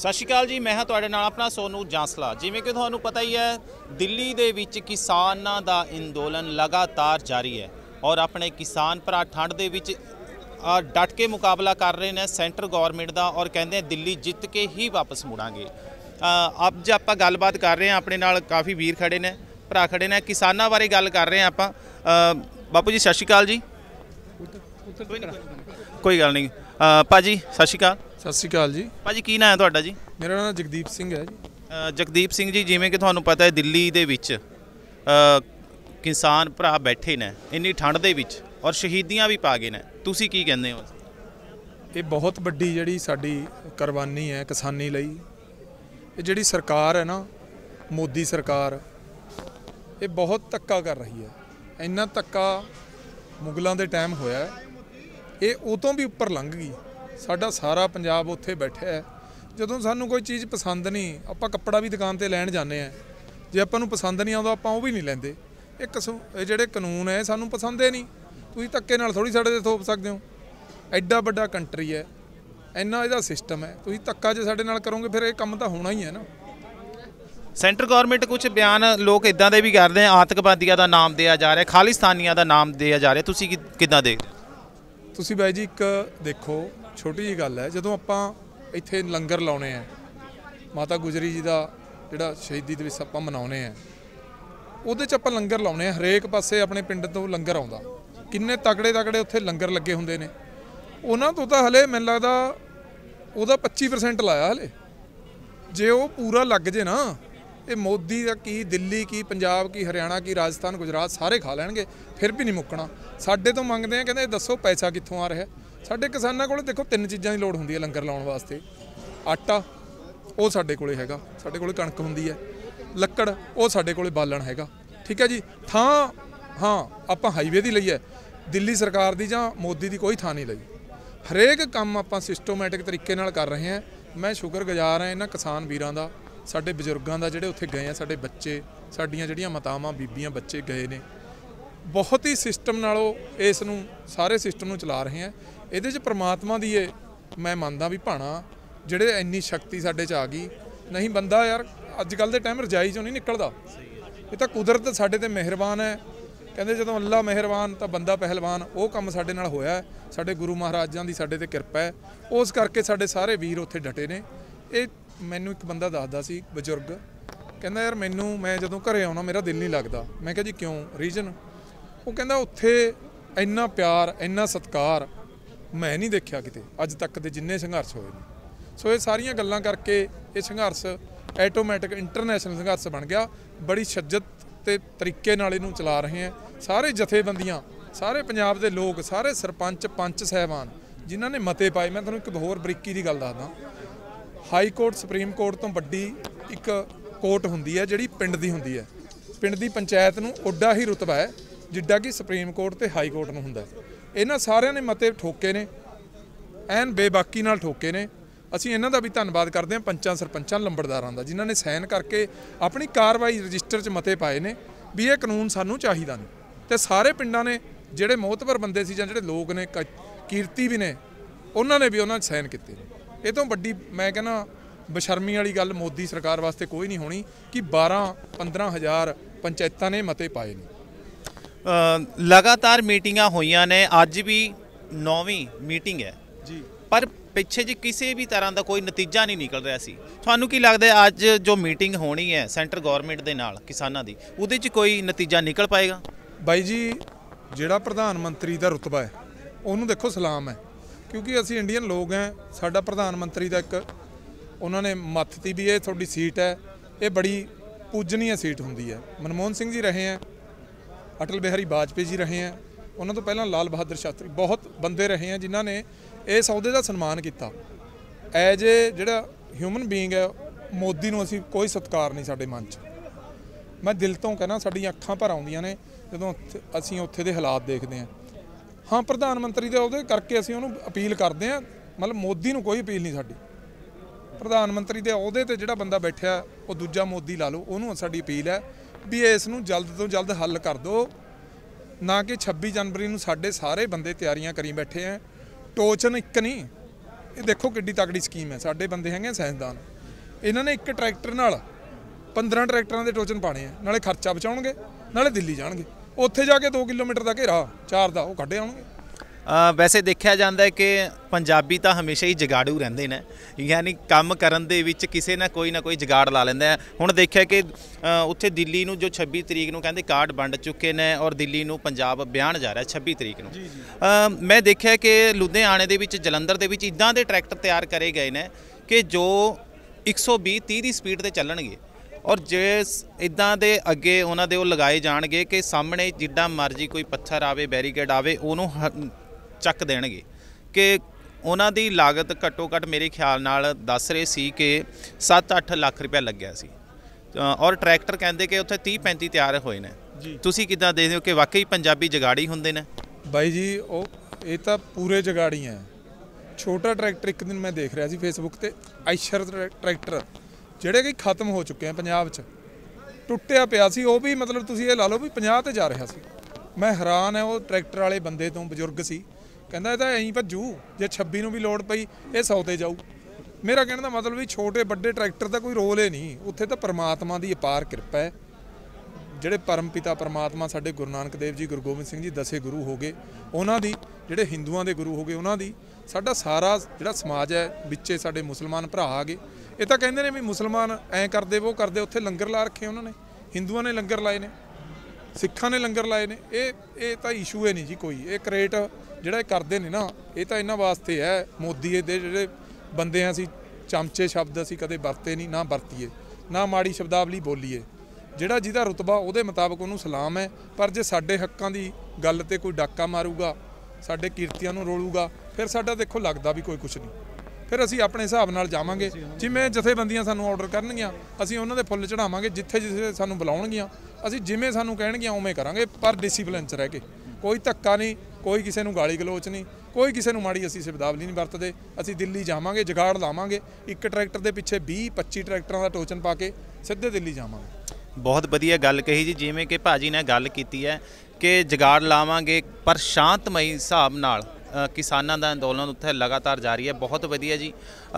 ਸਤਿ ਸ਼੍ਰੀ ਅਕਾਲ ਜੀ। ਮੈਂ ਹਾਂ ਤੁਹਾਡੇ ਨਾਲ ਆਪਣਾ ਸੋਨੂ ਜਾਂਸਲਾ। ਜਿਵੇਂ ਕਿ ਤੁਹਾਨੂੰ ਪਤਾ ਹੀ ਹੈ, ਦਿੱਲੀ ਦੇ ਵਿੱਚ ਕਿਸਾਨਾਂ ਦਾ ਅੰਦੋਲਨ ਲਗਾਤਾਰ ਜਾਰੀ ਹੈ ਔਰ ਆਪਣੇ ਕਿਸਾਨ ਭਰਾ ਠੰਡ ਦੇ ਵਿੱਚ ਡਟ ਕੇ ਮੁਕਾਬਲਾ ਕਰ ਰਹੇ ਨੇ ਸੈਂਟਰ ਗੌਰਮੈਂਟ ਦਾ ਔਰ ਕਹਿੰਦੇ ਦਿੱਲੀ ਜਿੱਤ ਕੇ ਹੀ ਵਾਪਸ ਮੁੜਾਂਗੇ। ਅੱਜ ਆਪਾਂ ਗੱਲਬਾਤ ਕਰ ਰਹੇ ਹਾਂ, ਆਪਣੇ ਨਾਲ ਕਾਫੀ ਵੀਰ ਖੜੇ ਨੇ, ਭਰਾ ਖੜੇ ਨੇ, ਕਿਸਾਨਾਂ ਬਾਰੇ ਗੱਲ ਕਰ ਰਹੇ ਹਾਂ ਆਪਾਂ। ਬਾਪੂ ਜੀ ਸਤਿ ਸ਼੍ਰੀ ਅਕਾਲ ਜੀ। ਕੋਈ ਗੱਲ ਨਹੀਂ ਭਾਜੀ, ਸਤਿ ਸ਼੍ਰੀ ਅਕਾਲ। ਸਤਿ ਸ਼੍ਰੀ ਅਕਾਲ ਜੀ। ਭਾਜੀ ਕੀ ਨਾਂ ਹੈ ਤੁਹਾਡਾ ਜੀ? ਮੇਰਾ ਨਾਮ ਜਗਦੀਪ ਸਿੰਘ ਹੈ ਜੀ। ਜਗਦੀਪ ਸਿੰਘ ਜੀ, ਜਿਵੇਂ ਕਿ ਤੁਹਾਨੂੰ ਪਤਾ ਹੈ ਦਿੱਲੀ ਦੇ ਵਿੱਚ ਕਿਸਾਨ ਭਰਾ ਬੈਠੇ ਨੇ ਇੰਨੀ ਠੰਡ ਦੇ ਵਿੱਚ ਔਰ ਸ਼ਹੀਦੀਆਂ ਵੀ ਪਾ ਗਏ ਨੇ, ਤੁਸੀਂ ਕੀ ਕਹਿੰਦੇ ਹੋ? ਇਹ ਬਹੁਤ ਵੱਡੀ ਜਿਹੜੀ ਸਾਡੀ ਕੁਰਬਾਨੀ ਹੈ ਕਿਸਾਨੀ ਲਈ। ਇਹ ਜਿਹੜੀ ਸਰਕਾਰ ਹੈ ਨਾ, ਮੋਦੀ ਸਰਕਾਰ, ਇਹ ਬਹੁਤ ਧੱਕਾ ਕਰ ਰਹੀ ਹੈ। ਇੰਨਾ ਧੱਕਾ ਮੁਗਲਾਂ ਦੇ ਟਾਈਮ ਹੋਇਆ, ਇਹ ਉਹ ਤੋਂ ਵੀ ਉੱਪਰ ਲੰਘ ਗਈ। ਸਾਡਾ ਸਾਰਾ ਪੰਜਾਬ ਉੱਥੇ ਬੈਠਿਆ ਹੈ। ਜਦੋਂ ਸਾਨੂੰ ਕੋਈ ਚੀਜ਼ ਪਸੰਦ ਨਹੀਂ, ਆਪਾਂ ਕੱਪੜਾ ਵੀ ਦੁਕਾਨ 'ਤੇ ਲੈਣ ਜਾਂਦੇ ਹਾਂ, ਜੇ ਆਪਾਂ ਨੂੰ ਪਸੰਦ ਨਹੀਂ ਆਉਂਦਾ ਆਪਾਂ ਉਹ ਵੀ ਨਹੀਂ ਲੈਂਦੇ। ਇਹ ਜਿਹੜੇ ਕਾਨੂੰਨ ਹੈ ਸਾਨੂੰ ਪਸੰਦ ਹੀ ਨਹੀਂ, ਤੁਸੀਂ ਧੱਕੇ ਨਾਲ ਥੋੜ੍ਹੀ ਸਾਡੇ 'ਤੇ ਥੋਪ ਸਕਦੇ ਹੋ। ਐਡਾ ਵੱਡਾ ਕੰਟਰੀ ਹੈ, ਇੰਨਾ ਇਹਦਾ ਸਿਸਟਮ ਹੈ, ਤੁਸੀਂ ਧੱਕਾ ਜੇ ਸਾਡੇ ਨਾਲ ਕਰੋਗੇ ਫਿਰ ਇਹ ਕੰਮ ਤਾਂ ਹੋਣਾ ਹੀ ਹੈ ਨਾ। ਸੈਂਟਰ ਗੌਰਮੈਂਟ ਕੁਝ ਬਿਆਨ ਲੋਕ ਇੱਦਾਂ ਦੇ ਵੀ ਕਰਦੇ ਆ, ਆਤੰਕਵਾਦੀਆਂ ਦਾ ਨਾਮ ਦਿਆ ਜਾ ਰਿਹਾ, ਖਾਲਿਸਤਾਨੀਆਂ ਦਾ ਨਾਮ ਦਿਆ ਜਾ ਰਿਹਾ, ਤੁਸੀਂ ਕਿੱਦਾਂ ਦੇਖਦੇ? ਤੁਸੀਂ ਬਾਈ ਜੀ ਇੱਕ ਦੇਖੋ, ਛੋਟੀ ਜਿਹੀ ਗੱਲ ਹੈ, ਜਦੋਂ ਆਪਾਂ ਇੱਥੇ ਲੰਗਰ ਲਾਉਣੇ ਆ, ਮਾਤਾ ਗੁਜਰੀ ਜੀ ਦਾ ਜਿਹੜਾ ਸ਼ਹੀਦੀ ਦਿਵਸ ਆਪਾਂ ਮਨਾਉਂਦੇ ਆ, ਉਹਦੇ 'ਚ ਆਪਾਂ ਲੰਗਰ ਲਾਉਣੇ ਆ। ਹਰੇਕ ਪਾਸੇ ਆਪਣੇ ਪਿੰਡ ਤੋਂ ਲੰਗਰ ਆਉਂਦਾ, ਕਿੰਨੇ ਤਕੜੇ ਉੱਥੇ ਲੰਗਰ ਲੱਗੇ ਹੁੰਦੇ ਨੇ। ਉਹਨਾਂ ਤੋਂ ਤਾਂ ਹਲੇ ਮੈਨੂੰ ਲੱਗਦਾ ਉਹਦਾ 25% ਲਾਇਆ ਹਲੇ। ਜੇ ਉਹ ਪੂਰਾ ਲੱਗ ਜੇ ਨਾ, ਇਹ ਮੋਦੀ ਦਾ ਕੀ ਦਿੱਲੀ ਕੀ ਪੰਜਾਬ ਕੀ ਹਰਿਆਣਾ ਕੀ ਰਾਜਸਥਾਨ ਗੁਜਰਾਤ ਸਾਰੇ ਖਾ ਲੈਣਗੇ, ਫਿਰ ਵੀ ਨਹੀਂ ਮੁੱਕਣਾ। ਸਾਡੇ ਤੋਂ ਮੰਗਦੇ ਆ, ਕਹਿੰਦੇ ਦੱਸੋ ਪੈਸਾ ਕਿੱਥੋਂ ਆ ਰਿਹਾ। ਸਾਡੇ ਕਿਸਾਨਾਂ ਕੋਲ ਦੇਖੋ 3 ਚੀਜ਼ਾਂ ਦੀ ਲੋੜ ਹੁੰਦੀ ਹੈ ਲੰਗਰ ਲਾਉਣ ਵਾਸਤੇ। ਆਟਾ ਉਹ ਸਾਡੇ ਕੋਲੇ ਹੈਗਾ, ਸਾਡੇ ਕੋਲੇ ਕਣਕ ਹੁੰਦੀ ਹੈ। ਲੱਕੜ ਉਹ ਸਾਡੇ ਕੋਲੇ ਬਾਲਣ ਹੈਗਾ, ਠੀਕ ਹੈ ਜੀ। ਥਾਂ ਹਾਂ ਆਪਾਂ ਹਾਈਵੇ ਦੀ ਲਈ ਹੈ, ਦਿੱਲੀ ਸਰਕਾਰ ਦੀ ਜਾਂ ਮੋਦੀ ਦੀ ਕੋਈ ਥਾਂ ਨਹੀਂ ਲਈ। ਹਰੇਕ ਕੰਮ ਆਪਾਂ ਸਿਸਟਮੈਟਿਕ ਤਰੀਕੇ ਨਾਲ ਕਰ ਰਹੇ ਹਾਂ। ਮੈਂ ਸ਼ੁਕਰਗੁਜ਼ਾਰ ਹਾਂ ਇਹਨਾਂ ਕਿਸਾਨ ਵੀਰਾਂ ਦਾ, ਸਾਡੇ ਬਜ਼ੁਰਗਾਂ ਦਾ, ਜਿਹੜੇ ਉੱਥੇ ਗਏ ਆ, ਸਾਡੇ ਬੱਚੇ, ਸਾਡੀਆਂ ਜਿਹੜੀਆਂ ਮਾਤਾਵਾਂ ਬੀਬੀਆਂ ਬੱਚੇ ਗਏ ਨੇ। ਬਹੁਤ ਹੀ ਸਿਸਟਮ ਨਾਲ ਉਹ ਇਸ ਨੂੰ ਸਾਰੇ ਸਿਸਟਮ ਨੂੰ ਚਲਾ ਰਹੇ ਆ। ਇਹਦੇ 'ਚ ਪ੍ਰਮਾਤਮਾ ਦੀ ਮੈਂ ਮੰਨਦਾ ਵੀ ਭਾਣਾ, ਜਿਹੜੇ ਇੰਨੀ ਸ਼ਕਤੀ ਸਾਡੇ 'ਚ ਆ ਗਈ। ਨਹੀਂ ਬੰਦਾ ਯਾਰ ਅੱਜ ਕੱਲ੍ਹ ਦੇ ਟਾਈਮ ਰਜਾਈ 'ਚੋਂ ਨਹੀਂ ਨਿਕਲਦਾ। ਇਹ ਤਾਂ ਕੁਦਰਤ ਸਾਡੇ 'ਤੇ ਮਿਹਰਬਾਨ ਹੈ। ਕਹਿੰਦੇ ਜਦੋਂ ਅੱਲਾ ਮਿਹਰਬਾਨ ਤਾਂ ਬੰਦਾ ਪਹਿਲਵਾਨ। ਉਹ ਕੰਮ ਸਾਡੇ ਨਾਲ ਹੋਇਆ, ਸਾਡੇ ਗੁਰੂ ਮਹਾਰਾਜਾਂ ਦੀ ਸਾਡੇ 'ਤੇ ਕਿਰਪਾ ਹੈ। ਉਸ ਕਰਕੇ ਸਾਡੇ ਸਾਰੇ ਵੀਰ ਉੱਥੇ ਡਟੇ ਨੇ। ਇਹ ਮੈਨੂੰ ਇੱਕ ਬੰਦਾ ਦੱਸਦਾ ਸੀ, ਬਜ਼ੁਰਗ, ਕਹਿੰਦਾ ਯਾਰ ਮੈਂ ਜਦੋਂ ਘਰੇ ਆਉਣਾ ਮੇਰਾ ਦਿਲ ਨਹੀਂ ਲੱਗਦਾ। ਮੈਂ ਕਿਹਾ ਜੀ ਕਿਉਂ, ਰੀਜ਼ਨ? ਉਹ ਕਹਿੰਦਾ ਉੱਥੇ ਇੰਨਾ ਪਿਆਰ ਇੰਨਾ ਸਤਿਕਾਰ ਮੈਂ ਨਹੀਂ ਦੇਖਿਆ ਕਿਤੇ ਅੱਜ ਤੱਕ ਦੇ ਜਿੰਨੇ ਸੰਘਰਸ਼ ਹੋਏ ਨੇ। ਸੋ ਇਹ ਸਾਰੀਆਂ ਗੱਲਾਂ ਕਰਕੇ ਇਹ ਸੰਘਰਸ਼ ਆਟੋਮੈਟਿਕ ਇੰਟਰਨੈਸ਼ਨਲ ਸੰਘਰਸ਼ ਬਣ ਗਿਆ। ਬੜੀ ਸ਼ਿੱਦਤ ਤੇ ਤਰੀਕੇ ਨਾਲ ਇਹਨੂੰ ਚਲਾ ਰਹੇ ਆ ਸਾਰੇ ਜਥੇਬੰਦੀਆਂ, ਸਾਰੇ ਪੰਜਾਬ ਦੇ ਲੋਕ, ਸਾਰੇ ਸਰਪੰਚ ਪੰਚ ਸਾਹਿਬਾਨ ਜਿਨ੍ਹਾਂ ਨੇ ਮਤੇ ਪਾਏ। ਮੈਂ ਤੁਹਾਨੂੰ ਇੱਕ ਹੋਰ ਬਰੀਕੀ ਦੀ ਗੱਲ ਦੱਸਦਾ, ਹਾਈ ਕੋਰਟ ਸੁਪਰੀਮ ਕੋਰਟ ਤੋਂ ਵੱਡੀ ਇੱਕ ਕੋਰਟ ਹੁੰਦੀ ਹੈ ਜਿਹੜੀ ਪਿੰਡ ਦੀ ਹੁੰਦੀ ਹੈ। ਪਿੰਡ ਦੀ ਪੰਚਾਇਤ ਨੂੰ ਓਡਾ ਹੀ ਰੁਤਬਾ ਹੈ ਜਿੱਡਾ ਕਿ ਸੁਪਰੀਮ ਕੋਰਟ ਤੇ ਹਾਈ ਕੋਰਟ ਨੂੰ ਹੁੰਦਾ। ਇਹਨਾਂ ਸਾਰਿਆਂ ਨੇ ਮਤੇ ਠੋਕੇ ਨੇ, ਐਨ ਬੇਬਾਕੀ ਨਾਲ ਠੋਕੇ ਨੇ। ਅਸੀਂ ਇਹਨਾਂ ਦਾ ਵੀ ਧੰਨਵਾਦ ਕਰਦੇ ਹਾਂ, ਪੰਚਾਂ ਸਰਪੰਚਾਂ ਲੰਬੜਦਾਰਾਂ ਦਾ, ਜਿਨ੍ਹਾਂ ਨੇ ਸਾਈਨ ਕਰਕੇ ਆਪਣੀ ਕਾਰਵਾਈ ਰਜਿਸਟਰ 'ਚ ਮਤੇ ਪਾਏ ਨੇ ਵੀ ਇਹ ਕਾਨੂੰਨ ਸਾਨੂੰ ਚਾਹੀਦਾ ਨਹੀਂ। ਤੇ ਸਾਰੇ ਪਿੰਡਾਂ ਨੇ ਜਿਹੜੇ ਮੋਹਤਬਰ ਬੰਦੇ ਸੀ ਜਾਂ ਜਿਹੜੇ ਲੋਕ ਨੇ ਕੀਰਤੀ ਵੀ ਨੇ, ਉਹਨਾਂ ਨੇ ਵੀ ਉਹਨਾਂ 'ਚ ਸਾਈਨ ਕੀਤੇ ਨੇ। ਇਹ ਤੋਂ ਵੱਡੀ ਮੈਂ ਕਹਿੰਦਾ ਬਸ਼ਰਮੀ ਵਾਲੀ ਗੱਲ ਮੋਦੀ ਸਰਕਾਰ ਵਾਸਤੇ ਕੋਈ ਨਹੀਂ ਹੋਣੀ ਕਿ 12-15 ਹਜ਼ਾਰ ਪੰਚਾਇਤਾਂ ਨੇ ਮਤੇ ਪਾਏ ਨੇ। ਲਗਾਤਾਰ ਮੀਟਿੰਗਾਂ ਹੋਈਆਂ ਨੇ, ਅੱਜ ਵੀ 9ਵੀਂ ਮੀਟਿੰਗ ਹੈ ਜੀ, ਪਰ ਪਿੱਛੇ ਜੀ ਕਿਸੇ ਵੀ ਤਰ੍ਹਾਂ ਦਾ ਕੋਈ ਨਤੀਜਾ ਨਹੀਂ ਨਿਕਲ ਰਿਹਾ ਸੀ। ਤੁਹਾਨੂੰ ਕੀ ਲੱਗਦਾ ਅੱਜ ਜੋ ਮੀਟਿੰਗ ਹੋਣੀ ਹੈ ਸੈਂਟਰ ਗੌਰਮੈਂਟ ਦੇ ਨਾਲ ਕਿਸਾਨਾਂ ਦੀ, ਉਹਦੇ 'ਚ ਕੋਈ ਨਤੀਜਾ ਨਿਕਲ ਪਾਏਗਾ? ਬਾਈ ਜੀ, ਜਿਹੜਾ ਪ੍ਰਧਾਨ ਮੰਤਰੀ ਦਾ ਰੁਤਬਾ ਹੈ ਉਹਨੂੰ ਦੇਖੋ ਸਲਾਮ ਹੈ, ਕਿਉਂਕਿ ਅਸੀਂ ਇੰਡੀਅਨ ਲੋਕ ਹਾਂ। ਸਾਡਾ ਪ੍ਰਧਾਨ ਮੰਤਰੀ ਦਾ ਇੱਕ ਉਹਨਾਂ ਨੇ ਮੱਤ ਤੀ ਵੀ ਇਹ ਤੁਹਾਡੀ ਸੀਟ ਹੈ, ਇਹ ਬੜੀ ਪੂਜਨੀय ਸੀਟ ਹੁੰਦੀ ਹੈ। ਮਨਮੋਹਨ ਸਿੰਘ ਜੀ ਰਹੇ ਹੈ, ਅਟਲ ਬਿਹਾਰੀ ਵਾਜਪੇਈ ਜੀ ਰਹੇ ਹੈ, ਉਹਨਾਂ ਤੋਂ ਪਹਿਲਾਂ ਲਾਲ ਬਹਾਦਰ ਸ਼ਾਸਤਰੀ, ਬਹੁਤ ਬੰਦੇ ਰਹੇ ਆ ਜਿਨ੍ਹਾਂ ਨੇ ਇਸ ਅਹੁਦੇ ਦਾ ਸਨਮਾਨ ਕੀਤਾ। ਐਜ ਜਿਹੜਾ ਹਿਊਮਨ ਬੀਇੰਗ ਹੈ, ਮੋਦੀ ਨੂੰ ਅਸੀਂ ਕੋਈ ਸਤਿਕਾਰ ਨਹੀਂ ਸਾਡੇ ਮਨ 'ਚ। ਮੈਂ ਦਿਲ ਤੋਂ ਕਹਿਣਾ, ਸਾਡੀਆਂ ਅੱਖਾਂ ਭਰ ਆਉਂਦੀਆਂ ਨੇ ਜਦੋਂ ਅਸੀਂ ਉੱਥੇ ਦੇ ਹਾਲਾਤ ਦੇਖਦੇ ਹਾਂ। ਹਾਂ, ਪ੍ਰਧਾਨ ਮੰਤਰੀ ਦੇ ਉਹਦੇ ਕਰਕੇ ਅਸੀਂ ਉਹਨੂੰ ਅਪੀਲ ਕਰਦੇ ਹਾਂ, ਮਤਲਬ ਮੋਦੀ ਨੂੰ ਕੋਈ ਅਪੀਲ ਨਹੀਂ ਸਾਡੀ। ਪ੍ਰਧਾਨ ਮੰਤਰੀ ਦੇ ਅਹੁਦੇ 'ਤੇ ਜਿਹੜਾ ਬੰਦਾ ਬੈਠਿਆ ਉਹ ਦੂਜਾ ਮੋਦੀ ਲਾ ਲਓ, ਉਹਨੂੰ ਸਾਡੀ ਅਪੀਲ ਹੈ ਵੀ ਇਸ ਨੂੰ ਜਲਦ ਤੋਂ ਜਲਦ ਹੱਲ ਕਰ ਦਿਓ। ਨਾ ਕਿ 26 ਜਨਵਰੀ ਨੂੰ ਸਾਡੇ ਸਾਰੇ ਬੰਦੇ ਤਿਆਰੀਆਂ ਕਰੀ ਬੈਠੇ ਆ। ਟੋਚਨ ਇੱਕ ਨਹੀਂ, ਇਹ ਦੇਖੋ ਕਿੱਡੀ ਤਕੜੀ ਸਕੀਮ ਹੈ। ਸਾਡੇ ਬੰਦੇ ਹੈਗੇ ਸਾਇੰਸਦਾਨ, ਇਹਨਾਂ ਨੇ ਇੱਕ ਟਰੈਕਟਰ ਨਾਲ 15 ਟਰੈਕਟਰਾਂ ਦੇ ਟੋਚਨ ਪਾਣੇ ਆ, ਨਾਲੇ ਖਰਚਾ ਬਚਾਉਣਗੇ ਨਾਲੇ ਦਿੱਲੀ ਜਾਣਗੇ, ਉੱਥੇ ਜਾ ਕੇ 2 ਕਿਲੋਮੀਟਰ ਦਾ ਘੇਰਾ 4 ਦਾ ਉਹ ਕੱਢੇ ਆਉਣਗੇ। ਵੈਸੇ ਦੇਖਿਆ ਜਾਂਦਾ ਹੈ ਕਿ ਪੰਜਾਬੀ ਤਾਂ ਹਮੇਸ਼ਾ ਹੀ ਜਗਾੜੂ ਰਹਿੰਦੇ ਨੇ, ਯਾਨੀ ਕੰਮ ਕਰਨ ਦੇ ਵਿੱਚ ਕਿਸੇ ਨਾ ਕੋਈ ਜਗਾੜ ਲਾ ਲੈਂਦਾ ਹੈ। ਹੁਣ ਦੇਖਿਆ ਕਿ ਉੱਥੇ ਦਿੱਲੀ ਨੂੰ ਜੋ 26 ਤਰੀਕ ਨੂੰ ਕਹਿੰਦੇ ਕਾਰਡ ਵੰਡ ਚੁੱਕੇ ਨੇ ਔਰ ਦਿੱਲੀ ਨੂੰ ਪੰਜਾਬ ਬਿਆਨ ਜਾ ਰਿਹਾ 26 ਤਰੀਕ ਨੂੰ। ਮੈਂ ਦੇਖਿਆ ਕਿ ਲੁਧਿਆਣੇ ਦੇ ਵਿੱਚ, ਜਲੰਧਰ ਦੇ ਵਿੱਚ ਇੱਦਾਂ ਦੇ ਟਰੈਕਟਰ ਤਿਆਰ ਕਰੇ ਗਏ ਨੇ ਕਿ ਜੋ 120-30 ਦੀ ਸਪੀਡ ਤੇ ਚੱਲਣਗੇ ਔਰ ਜੇ ਇੱਦਾਂ ਦੇ ਅੱਗੇ ਉਹਨਾਂ ਦੇ ਉਹ ਲਗਾਏ ਜਾਣਗੇ ਕਿ ਸਾਹਮਣੇ ਜਿੱਦਾਂ ਮਰਜ਼ੀ ਕੋਈ ਪੱਥਰ ਆਵੇ, ਬੈਰੀਕੇਡ ਆਵੇ, ਉਹਨੂੰ ਚੱਕ ਦੇਣਗੇ। ਕਿ ਉਹਨਾਂ ਦੀ ਲਾਗਤ ਘੱਟੋ ਘੱਟ ਮੇਰੇ ਖਿਆਲ ਨਾਲ ਦੱਸ ਰਹੇ ਸੀ ਕਿ 7-8 ਲੱਖ ਰੁਪਇਆ ਲੱਗਿਆ ਸੀ ਔਰ ਟਰੈਕਟਰ ਕਹਿੰਦੇ ਕਿ ਉੱਥੇ 30-35 ਤਿਆਰ ਹੋਏ ਨੇ। ਤੁਸੀਂ ਕਿੱਦਾਂ ਦੇਖਦੇ ਹੋ ਕਿ ਵਾਕਈ ਪੰਜਾਬੀ ਜਗਾੜੀ ਹੁੰਦੇ ਨੇ? ਬਾਈ ਜੀ ਇਹ ਤਾਂ ਪੂਰੇ ਜਗਾੜੀ ਹੈ। ਛੋਟਾ ਟਰੈਕਟਰ ਇੱਕ ਦਿਨ ਮੈਂ ਦੇਖ ਰਿਹਾ ਸੀ ਫੇਸਬੁੱਕ ਤੇ, ਆਇਸ਼ਰ ਟਰੈਕਟਰ ਜਿਹੜੇ ਕਿ ਖਤਮ ਹੋ ਚੁੱਕੇ ਆ ਪੰਜਾਬ 'ਚ, ਟੁੱਟਿਆ ਪਿਆ ਸੀ ਉਹ ਵੀ, ਮਤਲਬ ਤੁਸੀਂ ਇਹ ਲਾ ਲਓ ਵੀ 50 ਤੇ ਜਾ ਰਿਹਾ ਸੀ। ਮੈਂ ਹੈਰਾਨ ਹੈ ਉਹ ਟਰੈਕਟਰ ਵਾਲੇ ਬੰਦੇ ਤੋਂ, ਬਜ਼ੁਰਗ ਸੀ, ਕਹਿੰਦਾ ਇਹ ਤਾਂ ਐਂ ਭੱਜੂ, ਜੇ 26 ਨੂੰ ਵੀ ਲੋੜ ਪਈ ਇਹ 100 ਤੇ ਜਾਊ। ਮੇਰਾ ਕਹਿਣ ਦਾ ਮਤਲਬ ਵੀ ਛੋਟੇ ਵੱਡੇ ਟਰੈਕਟਰ ਦਾ ਕੋਈ ਰੋਲ ਹੀ ਨਹੀਂ, ਉੱਥੇ ਤਾਂ ਪਰਮਾਤਮਾ ਦੀ ਅਪਾਰ ਕਿਰਪਾ ਹੈ। ਜਿਹੜੇ ਪਰਮ ਪਿਤਾ ਪਰਮਾਤਮਾ ਸਾਡੇ ਗੁਰੂ ਨਾਨਕ ਦੇਵ ਜੀ, ਗੁਰੂ ਗੋਬਿੰਦ ਸਿੰਘ ਜੀ 10 ਗੁਰੂ ਹੋ ਗਏ ਉਹਨਾਂ ਦੀ, ਜਿਹੜੇ ਹਿੰਦੂਆਂ ਦੇ ਗੁਰੂ ਹੋ ਗਏ ਉਹਨਾਂ ਦੀ, ਸਾਡਾ ਸਾਰਾ ਜਿਹੜਾ ਸਮਾਜ ਹੈ ਵਿੱਚੇ ਸਾਡੇ ਮੁਸਲਮਾਨ ਭਰਾ ਆ ਗਏ। ਇਹ ਤਾਂ ਕਹਿੰਦੇ ਨੇ ਵੀ ਮੁਸਲਮਾਨ ਐਂ ਕਰਦੇ ਉਹ ਕਰਦੇ, ਉੱਥੇ ਲੰਗਰ ਲਾ ਰੱਖੇ ਉਹਨਾਂ ਨੇ, ਹਿੰਦੂਆਂ ਨੇ ਲੰਗਰ ਲਾਏ ਨੇ, ਸਿੱਖਾਂ ਨੇ ਲੰਗਰ ਲਾਏ ਨੇ। ਇਹ ਤਾਂ ਇਸ਼ੂ ਹੈ ਨਹੀਂ ਜੀ ਕੋਈ। ਇਹ ਕ੍ਰੀਏਟ ਜਿਹੜਾ ਇਹ ਕਰਦੇ ਨੇ ਨਾ, ਇਹ ਤਾਂ ਇਹਨਾਂ ਵਾਸਤੇ ਹੈ। ਮੋਦੀ ਦੇ ਜਿਹੜੇ ਬੰਦੇ ਆ, ਅਸੀਂ ਚਮਚੇ ਸ਼ਬਦ ਅਸੀਂ ਕਦੇ ਵਰਤੇ ਨਹੀਂ, ਨਾ ਵਰਤੀਏ, ਨਾ ਮਾੜੀ ਸ਼ਬਦਾਵਲੀ ਬੋਲੀਏ। ਜਿਹੜਾ ਜਿਹਦਾ ਰੁਤਬਾ ਉਹਦੇ ਮੁਤਾਬਕ ਉਹਨੂੰ ਸਲਾਮ ਹੈ। ਪਰ ਜੇ ਸਾਡੇ ਹੱਕਾਂ ਦੀ ਗੱਲ ਤੇ ਕੋਈ ਡਾਕਾ ਮਾਰੂਗਾ, ਸਾਡੇ ਕੀਰਤੀਆਂ ਨੂੰ ਰੋਲੂਗਾ, ਫਿਰ ਸਾਡਾ ਦੇਖੋ ਲੱਗਦਾ ਵੀ ਕੋਈ ਕੁਛ ਨਹੀਂ। ਫਿਰ ਅਸੀਂ ਆਪਣੇ ਹਿਸਾਬ ਨਾਲ ਜਾਵਾਂਗੇ, ਜਿਵੇਂ ਜਥੇਬੰਦੀਆਂ ਸਾਨੂੰ ਆਰਡਰ ਕਰਨਗੀਆਂ ਅਸੀਂ ਉਹਨਾਂ ਦੇ ਫੁੱਲ ਚੜਾਵਾਂਗੇ, ਜਿੱਥੇ ਸਾਨੂੰ ਬੁਲਾਉਣਗੀਆਂ ਅਸੀਂ ਜਿਵੇਂ ਸਾਨੂੰ ਕਹਿਣਗੀਆਂ ਉਵੇਂ ਕਰਾਂਗੇ, ਪਰ ਡਿਸਿਪਲਿਨ 'ਚ ਰਹਿ ਕੇ। ਕੋਈ ਧੱਕਾ ਨਹੀਂ, ਕੋਈ ਕਿਸੇ ਨੂੰ ਗਾਲੀ ਗਲੋਚ ਨਹੀਂ, ਕੋਈ ਕਿਸੇ ਨੂੰ ਮਾੜੀ ਅਸੀਂ ਸ਼ਬਦਾਵਲੀ ਨਹੀਂ ਵਰਤਦੇ। ਅਸੀਂ ਦਿੱਲੀ ਜਾਵਾਂਗੇ, ਜਗਾੜ ਲਾਵਾਂਗੇ, ਇੱਕ ਟਰੈਕਟਰ ਦੇ ਪਿੱਛੇ 20-25 ਟਰੈਕਟਰਾਂ ਦਾ ਟੋਚਨ ਪਾ ਕੇ ਸਿੱਧੇ ਦਿੱਲੀ ਜਾਵਾਂਗੇ। ਬਹੁਤ ਵਧੀਆ ਗੱਲ ਕਹੀ ਜੀ, ਜਿਵੇਂ ਕਿ ਭਾਜੀ ਨੇ ਗੱਲ ਕੀਤੀ ਹੈ ਕਿ ਜਗਾੜ ਲਾਵਾਂਗੇ ਪਰ ਸ਼ਾਂਤਮਈ ਹਿਸਾਬ ਨਾਲ ਕਿਸਾਨਾਂ ਦਾ ਅੰਦੋਲਨ ਉੱਥੇ ਲਗਾਤਾਰ ਜਾਰੀ ਹੈ। ਬਹੁਤ ਵਧੀਆ ਜੀ।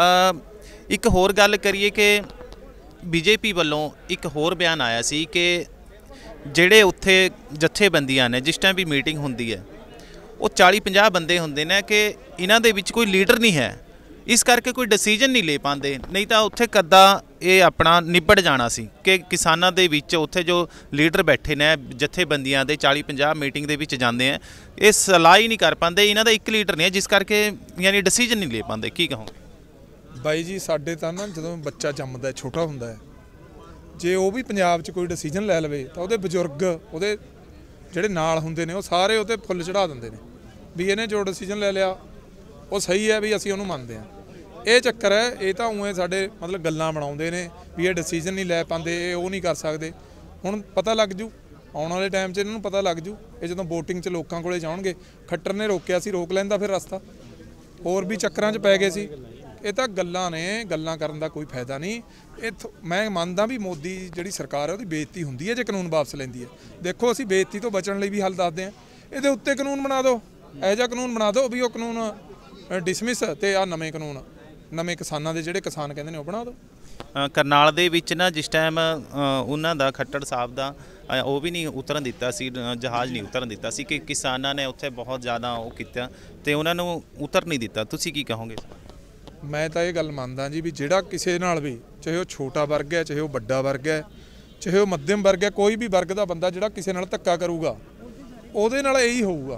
ਇੱਕ ਹੋਰ ਗੱਲ ਕਰੀਏ ਕਿ ਬੀਜੇਪੀ ਵੱਲੋਂ ਇੱਕ ਹੋਰ ਬਿਆਨ ਆਇਆ ਸੀ ਕਿ ਜਿਹੜੇ ਉੱਥੇ ਜਥੇਬੰਦੀਆਂ ਨੇ, ਜਿਸ ਟਾਈਮ ਵੀ ਮੀਟਿੰਗ ਹੁੰਦੀ ਹੈ ਉਹ 40-50 ਬੰਦੇ ਹੁੰਦੇ ਨੇ ਕਿ ਇਹਨਾਂ ਦੇ ਵਿੱਚ ਕੋਈ ਲੀਡਰ ਨਹੀਂ ਹੈ, ਇਸ ਕਰਕੇ ਕੋਈ ਡਿਸੀਜਨ ਨਹੀਂ ਲੈ ਪਾਉਂਦੇ, ਨਹੀਂ ਤਾਂ ਉੱਥੇ ਕੱਦਾ ਇਹ ਆਪਣਾ ਨਿਬੜ ਜਾਣਾ ਸੀ। ਕਿ ਕਿਸਾਨਾਂ ਦੇ ਵਿੱਚ ਉੱਥੇ ਜੋ ਲੀਡਰ ਬੈਠੇ ਨੇ ਜਥੇਬੰਦੀਆਂ ਦੇ 40-50 ਮੀਟਿੰਗ ਦੇ ਵਿੱਚ ਜਾਂਦੇ ਆ, ਇਹ ਸਲਾਹ ਹੀ ਨਹੀਂ ਕਰ ਪਾਉਂਦੇ, ਇਹਨਾਂ ਦਾ ਇੱਕ ਲੀਡਰ ਨਹੀਂ ਹੈ, ਜਿਸ ਕਰਕੇ ਯਾਨੀ ਡਿਸੀਜਨ ਨਹੀਂ ਲੈ ਪਾਉਂਦੇ। ਕੀ ਕਹੋਗੇ? ਬਾਈ ਜੀ ਸਾਡੇ ਤਾਂ ਨਾ ਜਦੋਂ ਬੱਚਾ ਜੰਮਦਾ ਛੋਟਾ ਹੁੰਦਾ ਹੈ, ਜੇ ਉਹ ਵੀ ਪੰਜਾਬ 'ਚ ਕੋਈ ਡਿਸੀਜਨ ਲੈ ਲਵੇ ਤਾਂ ਉਹਦੇ ਬਜ਼ੁਰਗ, ਉਹਦੇ ਜਿਹੜੇ ਨਾਲ ਹੁੰਦੇ ਨੇ, ਉਹ ਸਾਰੇ ਉਹਤੇ ਫੁੱਲ ਚੜਾ ਦਿੰਦੇ ਨੇ ਵੀ ਇਹਨੇ ਜੋ ਡਿਸੀਜਨ ਲੈ ਲਿਆ ਉਹ ਸਹੀ ਹੈ, ਵੀ ਅਸੀਂ ਉਹਨੂੰ ਮੰਨਦੇ ਹਾਂ। ਇਹ ਚੱਕਰ ਹੈ। ਇਹ ਤਾਂ ਉਵੇਂ ਸਾਡੇ ਮਤਲਬ ਗੱਲਾਂ ਬਣਾਉਂਦੇ ਨੇ ਵੀ ਇਹ ਡਿਸੀਜਨ ਨਹੀਂ ਲੈ ਪਾਉਂਦੇ, ਇਹ ਉਹ ਨਹੀਂ ਕਰ ਸਕਦੇ। ਹੁਣ ਪਤਾ ਲੱਗ ਜੂ, ਆਉਣ ਵਾਲੇ ਟਾਈਮ 'ਚ ਇਹਨਾਂ ਨੂੰ ਪਤਾ ਲੱਗ ਜੂ। ਇਹ ਜਦੋਂ ਵੋਟਿੰਗ 'ਚ ਲੋਕਾਂ ਕੋਲੇ ਜਾਣਗੇ, ਖੱਟਰ ਨੇ ਰੋਕਿਆ ਸੀ, ਰੋਕ ਲੈਂਦਾ ਫਿਰ ਰਸਤਾ, ਹੋਰ ਵੀ ਚੱਕਰਾਂ 'ਚ ਪੈ ਗਏ ਸੀ। ਇਹ ਤਾਂ ਗੱਲਾਂ ਨੇ, ਗੱਲਾਂ ਕਰਨ ਦਾ ਕੋਈ ਫਾਇਦਾ ਨਹੀਂ। ਮੈਂ ਮੰਨਦਾ ਵੀ ਮੋਦੀ ਜਿਹੜੀ ਸਰਕਾਰ ਹੈ ਉਹਦੀ ਬੇਇੱਜ਼ਤੀ ਹੁੰਦੀ ਹੈ ਜੇ ਕਾਨੂੰਨ ਵਾਪਸ ਲੈਂਦੀ ਹੈ। ਦੇਖੋ ਅਸੀਂ ਬੇਇੱਜ਼ਤੀ ਤੋਂ ਬਚਣ ਲਈ ਵੀ ਹੱਲ ਦੱਸਦੇ ਹਾਂ, ਇਹਦੇ ਉੱਤੇ ਕਾਨੂੰਨ ਬਣਾ ਦਿਓ, ਇਹੋ ਜਿਹਾ ਕਾਨੂੰਨ ਬਣਾ ਦਿਓ ਵੀ ਉਹ ਕਾਨੂੰਨ ਡਿਸਮਿਸ ਤੇ ਆ ਨਵੇਂ ਕਾਨੂੰਨ, ਨਵੇਂ ਕਿਸਾਨਾਂ ਦੇ ਜਿਹੜੇ ਕਿਸਾਨ ਕਹਿੰਦੇ ਨੇ ਉਹ ਬਣਾ ਦਿਓ। ਕਰਨਾਲ ਦੇ ਵਿੱਚ ਨਾ ਜਿਸ ਟਾਈਮ ਉਹਨਾਂ ਦਾ ਖੱਟੜ ਸਾਹਿਬ ਦਾ ਉਹ ਵੀ ਨਹੀਂ ਉਤਰਨ ਦਿੱਤਾ ਸੀ, ਜਹਾਜ਼ ਨਹੀਂ ਉਤਰਨ ਦਿੱਤਾ ਸੀ ਕਿ ਕਿਸਾਨਾਂ ਨੇ ਉੱਥੇ ਬਹੁਤ ਜ਼ਿਆਦਾ ਉਹ ਕੀਤਾ ਤੇ ਉਹਨਾਂ ਨੂੰ ਉਤਰ ਨਹੀਂ ਦਿੱਤਾ। ਤੁਸੀਂ ਕੀ ਕਹੋਗੇ? ਮੈਂ ਤਾਂ ਇਹ ਗੱਲ ਮੰਨਦਾ ਜੀ ਵੀ ਜਿਹੜਾ ਕਿਸੇ ਨਾਲ ਵੀ, ਚਾਹੇ ਉਹ ਛੋਟਾ ਵਰਗ ਹੈ, ਚਾਹੇ ਉਹ ਵੱਡਾ ਵਰਗ ਹੈ, ਚਾਹੇ ਉਹ ਮੱਧਮ ਵਰਗ ਹੈ, ਕੋਈ ਵੀ ਵਰਗ ਦਾ ਬੰਦਾ ਜਿਹੜਾ ਕਿਸੇ ਨਾਲ ਧੱਕਾ ਕਰੂਗਾ ਉਹਦੇ ਨਾਲ ਇਹੀ ਹੋਊਗਾ।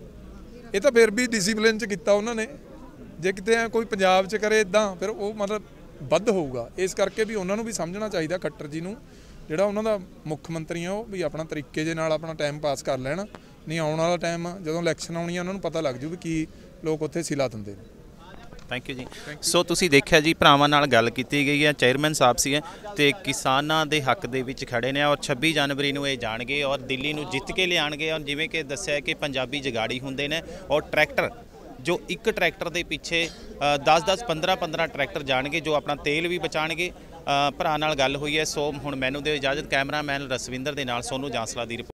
ਇਹ ਤਾਂ ਫਿਰ ਵੀ ਡਿਸਿਪਲਿਨ 'ਚ ਕੀਤਾ ਉਹਨਾਂ ਨੇ। ਜੇ ਕਿਤੇ ਕੋਈ ਪੰਜਾਬ 'ਚ ਕਰੇ ਇਦਾਂ, ਫਿਰ ਉਹ ਮਤਲਬ ਵੱਧ ਹੋਊਗਾ। ਇਸ ਕਰਕੇ ਵੀ ਉਹਨਾਂ ਨੂੰ ਵੀ ਸਮਝਣਾ ਚਾਹੀਦਾ, ਖੱਟਰ ਜੀ ਨੂੰ, ਜਿਹੜਾ ਉਹਨਾਂ ਦਾ ਮੁੱਖ ਮੰਤਰੀ ਆ, ਉਹ ਵੀ ਆਪਣਾ ਤਰੀਕੇ ਦੇ ਨਾਲ ਆਪਣਾ ਟਾਈਮ ਪਾਸ ਕਰ ਲੈਣ। ਨਹੀਂ ਆਉਣ ਵਾਲਾ ਟਾਈਮ ਜਦੋਂ ਇਲੈਕਸ਼ਨ ਆਉਣੀ ਆ ਉਹਨਾਂ ਨੂੰ ਪਤਾ ਲੱਗ ਜੂ ਵੀ ਕੀ ਲੋਕ ਉੱਥੇ ਸਿਲਾ ਦਿੰਦੇ ਨੇ। ਥੈਂਕ ਯੂ ਜੀ। ਸੋ ਤੁਸੀਂ ਦੇਖਿਆ ਜੀ, ਭਰਾਵਾਂ ਨਾਲ ਗੱਲ ਕੀਤੀ ਗਈ ਹੈ, ਚੇਅਰਮੈਨ ਸਾਹਿਬ ਸੀ ਤੇ ਕਿਸਾਨਾਂ ਦੇ ਹੱਕ ਦੇ ਵਿੱਚ ਖੜੇ ਨੇ ਔਰ 26 ਜਨਵਰੀ ਨੂੰ ਇਹ ਜਾਣਗੇ ਔਰ ਦਿੱਲੀ ਨੂੰ ਜਿੱਤ ਕੇ ਲਿਆਣਗੇ। ਔਰ ਜਿਵੇਂ ਕਿ ਦੱਸਿਆ ਕਿ ਪੰਜਾਬੀ ਜਗਾੜੀ ਹੁੰਦੇ ਨੇ ਔਰ ਟਰੈਕਟਰ, ਜੋ ਇੱਕ ਟਰੈਕਟਰ ਦੇ ਪਿੱਛੇ 10-10 15-15 ਟਰੈਕਟਰ ਜਾਣਗੇ, ਜੋ ਆਪਣਾ ਤੇਲ ਵੀ ਬਚਾਉਣਗੇ। ਭਰਾ ਨਾਲ ਗੱਲ ਹੋਈ ਹੈ। ਸੋ ਹੁਣ ਮੈਨੂੰ ਦਿਓ ਇਜਾਜ਼ਤ। ਕੈਮਰਾਮੈਨ ਰਸਵਿੰਦਰ ਦੇ ਨਾਲ ਸੋਨੂ ਜਾਂਸਲਾ ਦੀ ਰਿਪੋਰਟ।